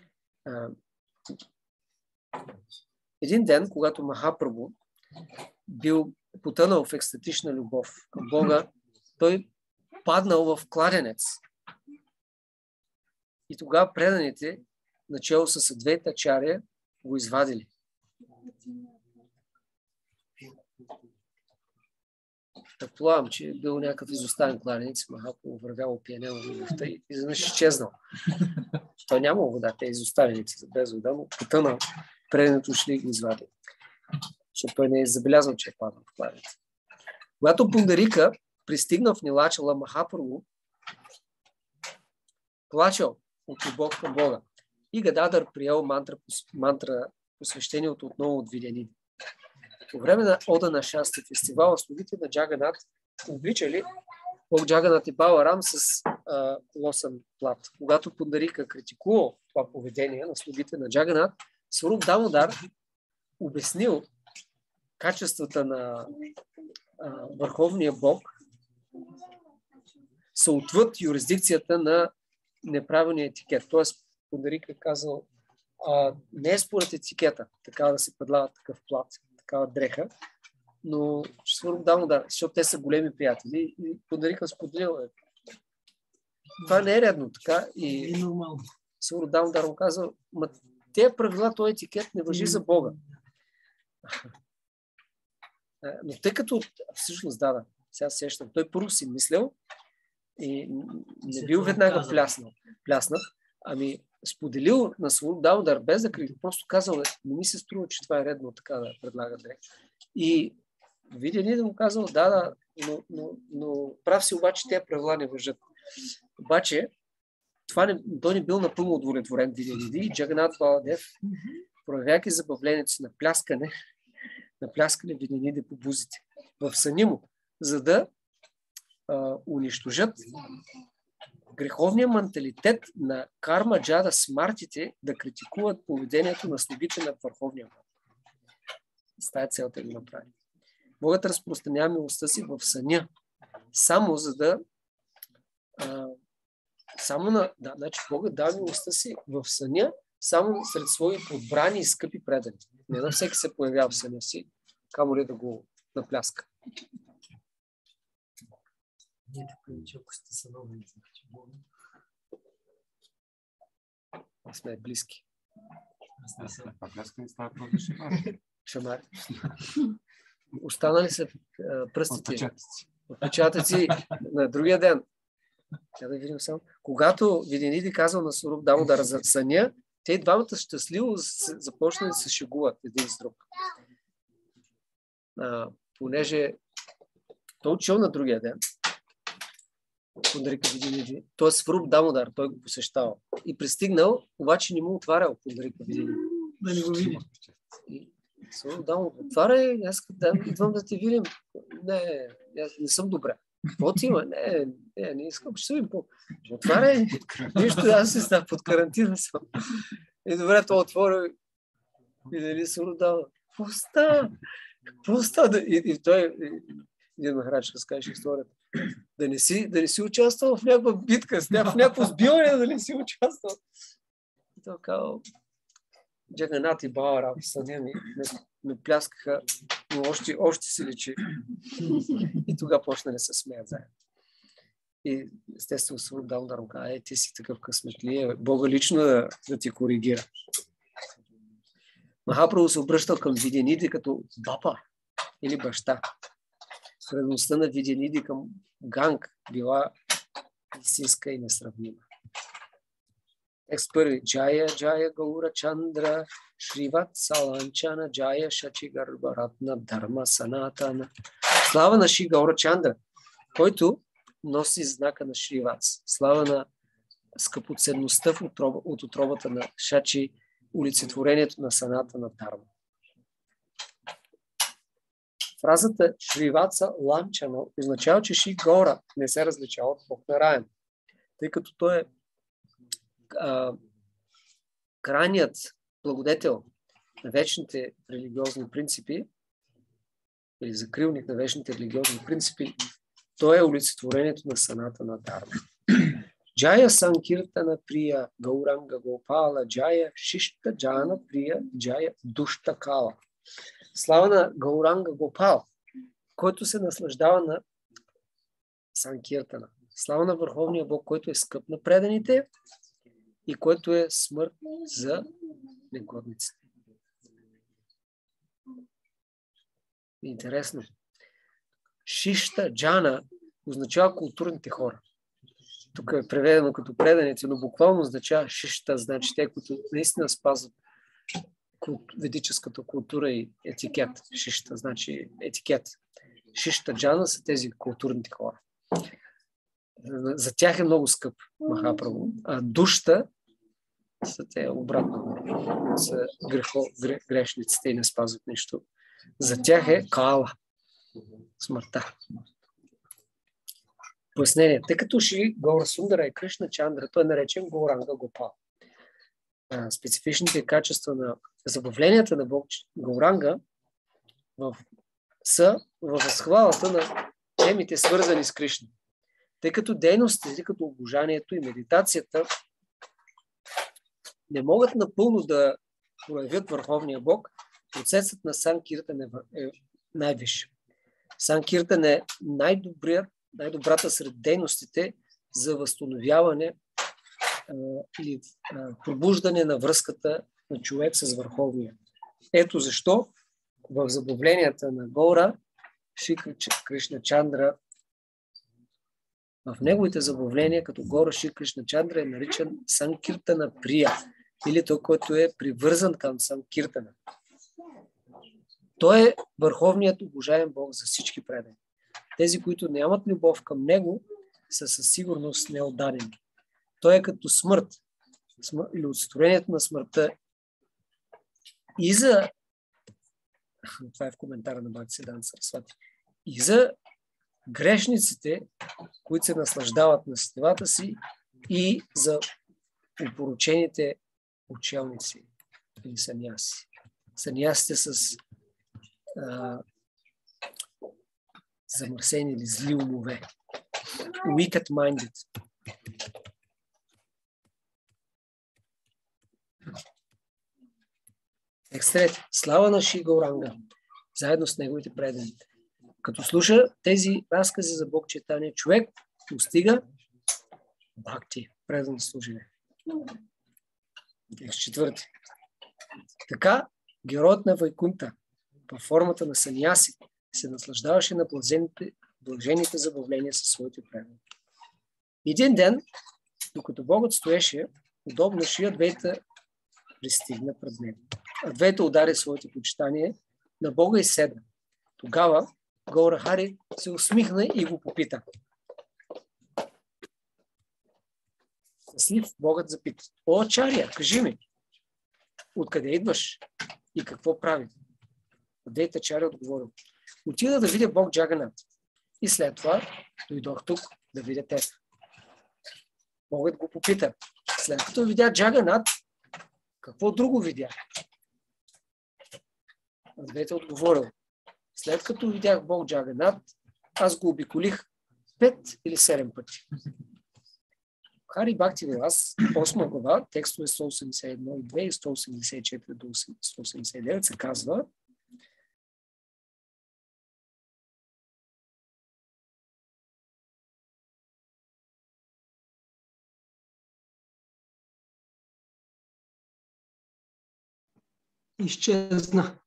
Един ден, когато Махапрабху бил потънал в екстатична любов към Бога, той паднал в кладенец. И тогава преданите, начало с Адвейта Ачаря, го извадили. Предполагам, че е бил някакъв изоставен кладенец, Махапрабху вървял опиянел в любовта и изведнъж изчезнал. Той нямал вода, те изоставеници без вода, но потънал. Преданите ушли и го извадили. Защото той не е забелязал, че е паднал в кладенец. Когато Пундарика пристигнал в Нилачала, Махапрабху плачал от любов към Бога. И Гададър приел мантра, мантра посвещението отново от Вилянин. По време на Ода на Шасти фестивала, слугите на Джаганат обличали Бог Джаганат и Баларам с а, лосан плат. Когато Пундарика критикувал това поведение на слугите на Джаганат, Сваруп Дамодар обяснил качествата на а, Върховния Бог са отвъд юрисдикцията на неправилния етикет. Тоест, Пундарика е казал, а, не е според етикета така да се предлага такъв плат, такава дреха, но Сваруп Дамодар, защото те са големи приятели и Пундарика споделил. Това не е редно така и Сваруп Дамодар му казал, ма тези правила, този етикет не важи за Бога. Но тъй като всъщност да, да, сега сещам, той първо си мислял и не бил веднага пляснал, пляснат, ами споделил на Сваруп Дамодар без да крие, просто казал, не ми се струва, че това е редно така да предлага дрех. И Вилянин да му казал, да, да, но, но, но прав си обаче, тези правила не важат. Обаче, това не, той не бил напълно удовлетворен Вилянин и Джаганат Баладев, проявяйки забавлението си на пляскане, на пляскане Вилянин по бузите в съня му, за да а, унищожат греховния менталитет на карма джада смартите да критикуват поведението на слугите на Върховния Бог. С тази целта го направи. Богът разпространява милостта си в съня, само за да а, само на, да, значи Богът дава милостта си в съня, само сред свои подбрани и скъпи предани. Не на всеки се появява в съня си, камо ли да го напляска. Ние така, че ако сте съновени, значи Бога. Аз сме близки. Аз не съм. А пляскане става просто шамари. Шамари. Останали са пръстите. Отпечатъци. Отпечатъци на другия ден. Тя да видим само. Когато Вилянин казал на Сваруп Дамодар за съня, те двамата щастливо започнали да се шегуват един с друг. А, понеже той учил на другия ден. Пундарика Вилянин. Той е Сваруп Дамодар, той го посещавал. И пристигнал, обаче не му отварял Пундарика Вилянин. Да не го видим. Сваруп Дамодар, отваряй, аз да, идвам да те видим. Не, аз не съм добре. Какво ти има? Не, не, не искам, ще видим по... Отваряй, нищо, аз си става под карантина съм. И добре, той отвори и дали Сваруп Дамодар. Какво става? Какво става? И, и той, един Махарадж разкаже историята. Да не си, да не си участвал в някаква битка, в някакво сбиване, да не си участвал. И той казал, Джаганат и Баларам в съня ми ме пляскаха, но още, още се личи. И тогава почна да се смеят заедно. И естествено съм дал на ръка, е, ти си такъв късметли, Бога лично да, да ти коригира. Махапрабху се обръщал към Видяниди като баба или баща. Преданността на Видяниди към Ганг била истинска и несравнима. Текст първи. Джая, Джая, Гаура, Чандра, Шриват, Саланчана, Джая, Шачи, Гарба, Ратна, Дharma, Санатана. Слава на Ши Гаура Чандра, който носи знака на Шривац. Слава на скъпоценността от отробата на Шачи, олицетворението на Саната на Дharma. Фразата Шриваца Ламчана означава, че Ши Гаура не се различава от Бог Нараян, тъй като той е а, крайният благодетел на вечните религиозни принципи или закрилник на вечните религиозни принципи. Той е олицетворението на Саната на Дharma. Джая Санкиртана Прия Гауранга Гопала Джая Шишта Джана Прия Джая Душта Кала. Слава на Гауранга Гопал, който се наслаждава на Санкиртана. Слава на Върховния Бог, който е скъп на преданите и който е смърт за негодниците. Интересно. Шишта Джана означава културните хора. Тук е преведено като преданици, но буквално означава шишта, значи те, които наистина спазват ведическата култура и етикет. Шишта, значи етикет. Шишта Джана са тези културните хора. За тях е много скъп Махапрабху. А душта са те обратно. Са грехо, грешниците и не спазват нищо. За тях е кала. Смъртта. Пояснение. Тъй като Шри Гаура Сундара е Кришна Чандра, той е наречен Гауранга Гопал. Специфичните качества на забавленията на Бог Гауранга в, са в възхвалата на темите, свързани с Кришна. Тъй като дейностите, като обожанието и медитацията не могат напълно да проявят Върховния Бог, процесът на Санкиртан е, е най-висш. Санкиртан е най-добрият, най-добрата сред дейностите за възстановяване а, или а, пробуждане на връзката на човек с Върховния. Ето защо в забавленията на Гаура Шри Кришна Чандра, в неговите забавления като Гаура Шри Кришна Чандра е наричан Санкиртана Прия, или той, който е привързан към Санкиртана. Той е върховният обожаем Бог за всички предани. Тези, които нямат любов към него, са със сигурност неотдадени. Той е като смърт, смър... или олицетворението на смъртта. И за... Това е в коментара на Бхактисиданта Сарасвати. И за грешниците, които се наслаждават на сетивата си, и за упоручените учелници или саньяси. Саньясите с а, замърсени или зли умове. Wicked minded. Екстрет. Слава на Шри Гауранга, заедно с неговите предани. Като слуша тези разкази за Бог Чайтания, човек постига бхакти, предано служение. Текст четвърти. Така, героят на Вайкунта, във формата на саньяси, се наслаждаваше на блажените, блажените забавления със своите предани. Един ден, докато Богът стоеше, удобно Шри Адвейта пристигна пред него. Адвейта удари своите почитания на Бога и седна. Тогава Гаура Хари се усмихна и го попита. Щастлив Богът запита. О, Ачария, кажи ми, откъде идваш и какво прави? Адвейта Ачария отговорил. Отида да видя Бог Джаганат. И след това дойдох тук да видя теб. Богът го попита. След като видя Джаганат, какво друго видя? Адвейта отговорил. След като видях Бог Джаганат, аз го обиколих пет или седем пъти. Хари Бхакти Вилас, осма глава, текстове сто осемдесет и едно и две и сто осемдесет и четири до сто осемдесет и девет се казва: изчезна.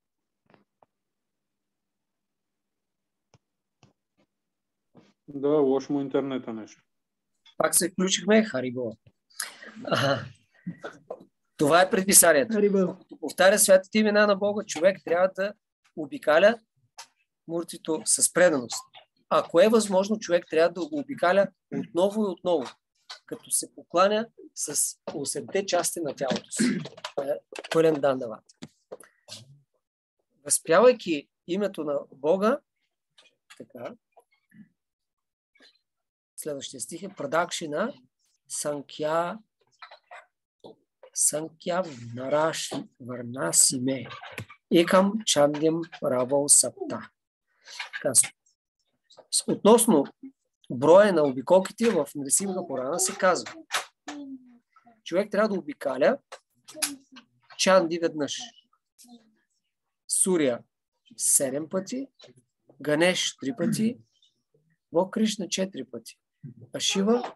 Да, лошо му интернета нещо. Пак се включихме, Харибо. Ага. Това е предписанието. Като повтаря святите имена на Бога, човек трябва да обикаля муртито с преданост. Ако е възможно, човек трябва да го обикаля отново и отново, като се покланя с осемте части на тялото си. Това е пълен дандават. Възпявайки името на Бога, така, следващия стих е Прадакшина Санкя Санкя Нараш Варнасиме Екам Чандям Равал Сапта. Относно броя на обиколките в Нрисимха Пурана се казва: човек трябва да обикаля Чанди веднъж, Суря седем пъти, Ганеш три пъти, Бог Кришна четири пъти, а Шива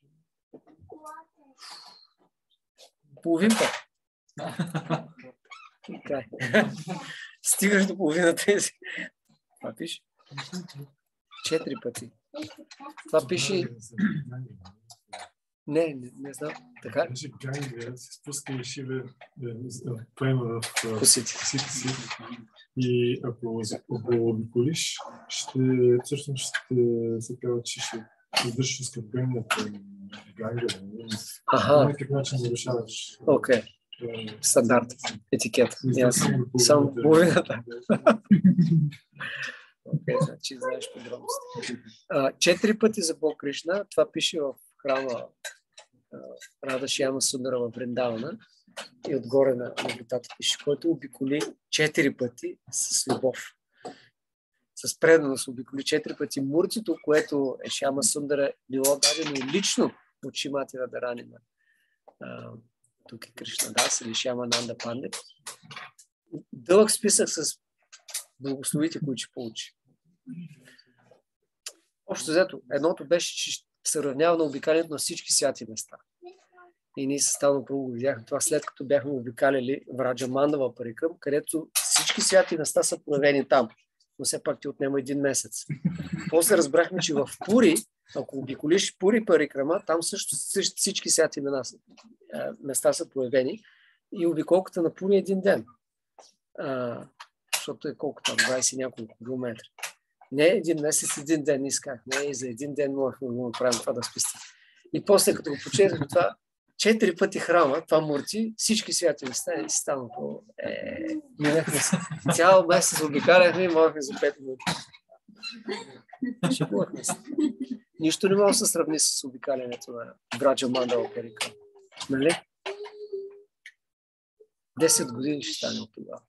половин път. Стигаш до половината и си. Това пише четири пъти. Това пише... Не, не, не знам. Така? Ганга се спуска и Шива поема в косите си. И ако го обиколиш, ще всъщност ще се казва, че ще издържаш с Ганга. Ганга. Аха. На някакъв начин нарушаваш. Окей. Стандарт. Етикет. Само половината. Окей, значи знаеш подробности. Четири пъти за Бог Кришна. Това пише в храма Рада Шияма Сундара в Вриндавана. И отгоре на вратата пише, който обиколи четири пъти с любов. С преданост обиколи четири пъти муртито, което е Шияма Сундара било дадено лично от Шимати Радарани на тук е Кришна Дас или Шяма Нанда Пандит. Дълъг списък с благословите, които ще получи. Общо взето, едното беше, че се равнява на обикалянето на всички святи места. И ние със Ставно Прабу го видяхме това, след като бяхме обикаляли в Раджа Мандава Парикръм, където всички святи места са проявени там. Но все пак ти отнема един месец. После разбрахме, че в Пури, ако обиколиш Пури Парикръма, там също всички святи места са проявени и обиколката на Пури е един ден. А, защото е колко там, двайсет и няколко километра. Не един месец, един ден исках. Не, и за един ден можехме да го направим това да спестим. И после като го почетахме това, четири пъти храма, това мурти, всички святи места и стана по... Е, минахме се. Цял месец обикаляхме и можехме за пет минути. Шегувахме се. Нищо не може да се сравни с обикалянето на Браджа Мандала Парикръм. Нали? Десет години ще стане от тогава.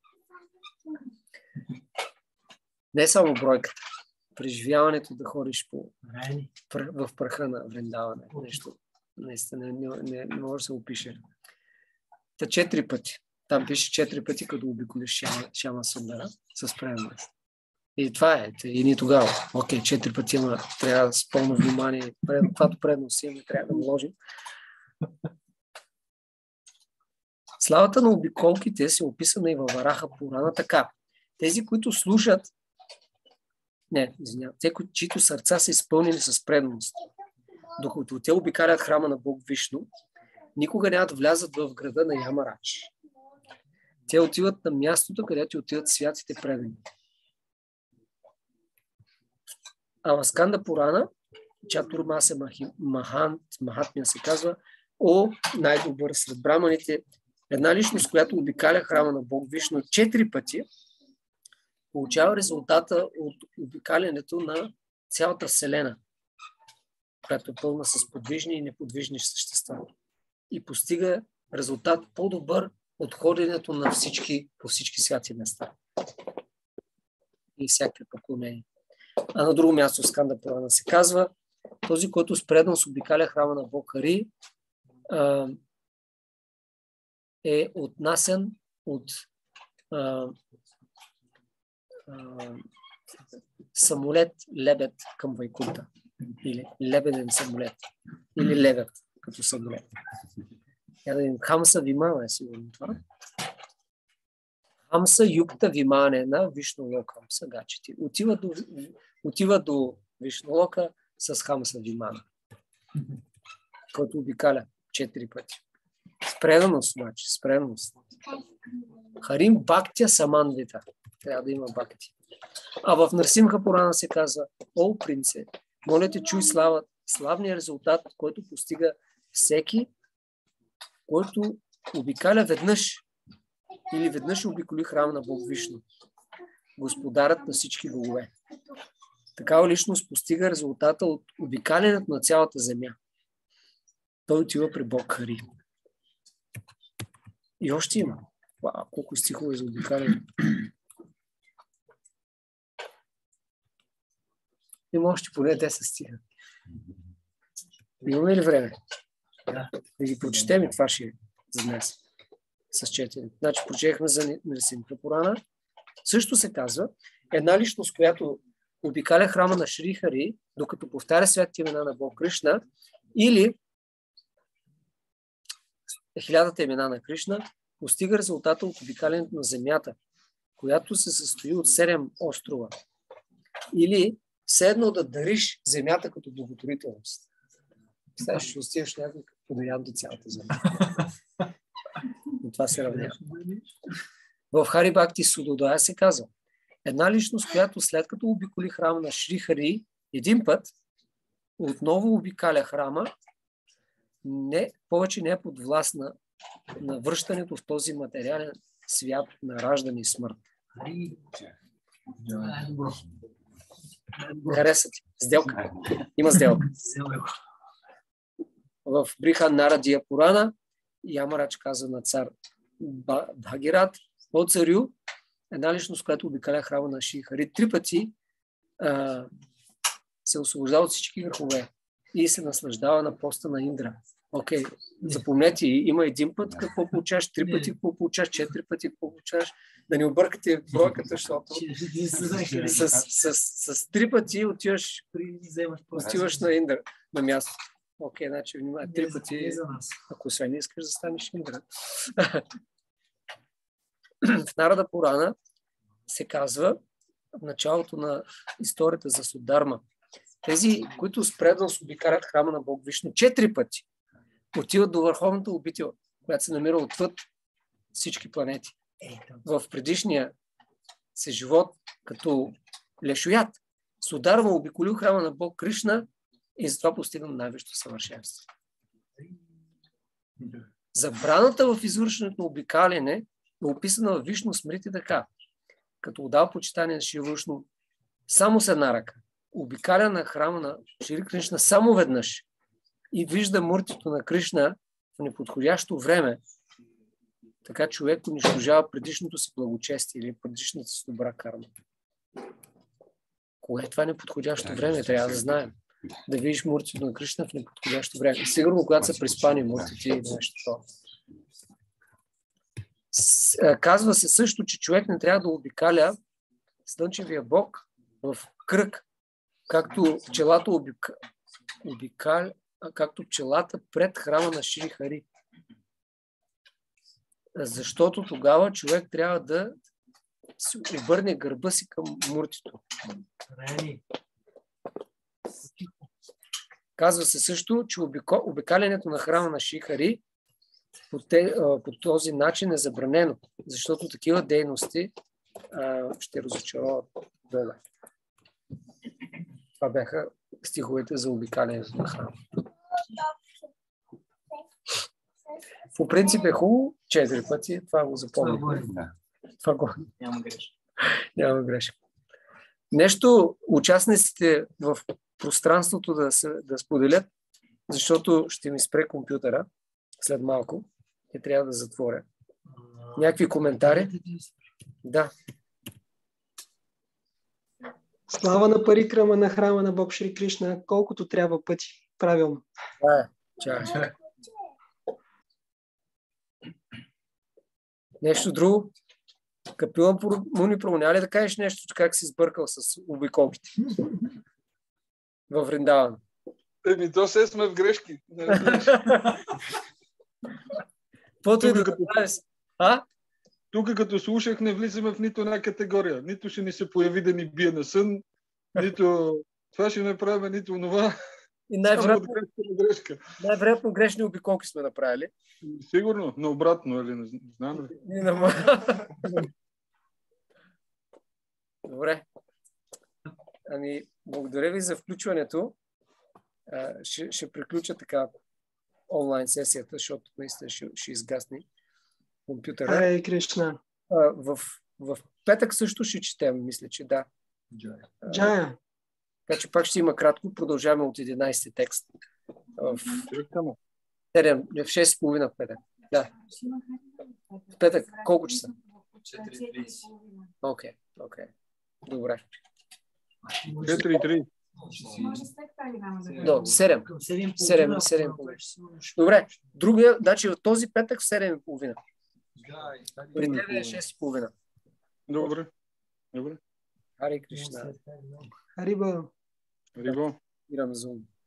Не само бройката. Преживяването да ходиш по, в праха на Вриндаване. Нещо наистина не, не, не може да се опише. Та четири пъти. Там пише четири пъти, като обиколиш Шяма, Шяма Сундара с преданост. И това е. И ни тогава. Окей, четири пъти има, трябва с пълно внимание. Каквато предност имаме, трябва да вложим. Славата на обиколките се описана и във Вараха Пурана така. Тези, които слушат, не, извинявам, те, чието сърца са изпълнени с преданост, докато те обикалят храма на Бог Вишну, никога няма да влязат в града на Ямарадж. Те отиват на мястото, където отиват святите предани. А в Сканда Пурана, Чатурмаса Махант, Махатмия се казва, о, най-добър сред браманите, една личност, която обикаля храма на Бог Вишну четири пъти, получава резултата от обикалянето на цялата Вселена, която е пълна с подвижни и неподвижни същества. И постига резултат по-добър от ходенето на всички, по всички святи места. И всякакви поклонения. А на друго място в Сканда Пурана се казва, този, който с преданост обикаля храма на Бог Хари, е отнасен от а, а, самолет лебед към Вайкунта. Или лебеден самолет. Или лебед като самолет. Я да им Хамса Вимана е сигурно това. Хамса юкта вимане на Вишнолока. Сега чети. Отива до, отива до Вишнолока с Хамса вимана, който обикаля четири пъти. С преданост, обаче, с преданост. Харим бхактя саманвита. Трябва да има бхакти. А в Нарсимха Пурана се казва: о, принце, моля те, чуй слава, славния резултат, който постига всеки, който обикаля веднъж или веднъж обиколи храма на Бог Вишну, господарът на всички богове. Такава личност постига резултата от обикалянето на цялата земя. Той отива при Бог Хари. И още има. Вау, колко стихове за обикаляне. Има още поне десет стиха. Имаме ли време? Да. Да ги прочетем и това ще е за днес. С четене. Значи, прочетахме за Нарсимха Пурана. Също се казва, една личност, която обикаля храма на Шри Хари, докато повтаря светите имена на Бог Кришна, или хилядата имена на Кришна, постига резултата от обикалянето на земята, която се състои от седем острова. Или все едно да дариш земята като благотворителност. Сега ще остиеш някой подарян до цялата земя. Но това се равнява. В Хари Бхакти Судодая се казва: една личност, която след като обиколи храма на Шри Хари един път, отново обикаля храма, не, повече не е подвластна на връщането в този материален свят на раждане и смърт. Хареса ти. Сделка. Има сделка. В Брихан Нарадия Пурана Ямарадж каза на цар Бхагират: о царю, една личност, която обикаля храма на Шри Хари три пъти, а, се освобождава от всички грехове и се наслаждава на поста на Индра. Окей, okay. Запомнете, има един път какво получаваш, три пъти какво получаваш, четири пъти какво получаваш. Да не объркате бройката, защото с, с, с, с три пъти отиваш, отиваш на Индра, на място. Окей, okay, значи внимай, три пъти, ако сега не искаш да станеш Индра. В Нарада Пурана се казва в началото на историята за Сударма: тези, които с преданост обикарят храма на Бог Вишну четири пъти, отиват до върховната обител, която се намира отвъд всички планети. В предишния си живот, като лешоят, Сударма обиколил храма на Бог Кришна и затова постигна най-висшето съвършенство. Забраната в извършването на обикаляне е описана в Вишну Смрити така: като отдава почитание на Шри Вишну само с една ръка, обикаля на храма на Шри Кришна само веднъж и вижда муртито на Кришна в неподходящо време, така човек унищожава предишното си благочестие или предишната си добра карма. Кое е това неподходящо време? Трябва да знаем. Да видиш муртито на Кришна в неподходящо време. Сигурно, когато са приспани муртите и нещо това. Казва се също, че човек не трябва да обикаля слънчевия бог в кръг, както пчелата обика... обикаля, както пчелата пред храма на Шри Хари. Защото тогава човек трябва да си обърне гърба си към муртито. Казва се също, че обикалянето на храма на Шри Хари по, те, по този начин е забранено, защото такива дейности а, ще разочароват Бога. Това бяха стиховете за обикалянето на храма. По принцип е хубаво, четири пъти, това го запомня. Това го... Няма грешка. Няма грешка. Нещо участниците в пространството да, се, да споделят, защото ще ми спре компютъра след малко и трябва да затворя. Някакви коментари? Да. Слава на парикрама на храма на Бог Шри Кришна, колкото трябва пъти. Правилно. Да, чакай. Нещо друго? Капила Муни Промоняли да кажеш нещо, как си сбъркал с обиколките във Вриндаван? Еми, то се сме в грешки. Каквото и да правиш. А? тук като слушах, не влизаме в нито една категория. Нито ще ни се появи да ни бие на сън, нито това ще направим, нито това. И най-вероятно, грешка. най-вероятно грешни обиколки сме направили. Сигурно, но обратно, или не знам ли? Добре. Ами, благодаря ви за включването. А, ще, ще приключа така онлайн сесията, защото наистина ще, ще изгасне компютъра. Харе Кришна. А, в, в петък също ще четем, мисля, че да. Джая. Така че пак ще има кратко. Продължаваме от единайсети текст. В седем, в шест и половина в петък. Да. В петък колко часа? четири и трийсет. Окей, окей. Добре. четири и трийсет. До седем. седем, седем и половина. Добре. Другия, значи в този петък в седем и половина. При тебе е шест и половина. Добре. Добре. Харе Кришна. Харибо. Харибо. Спирам Zoom.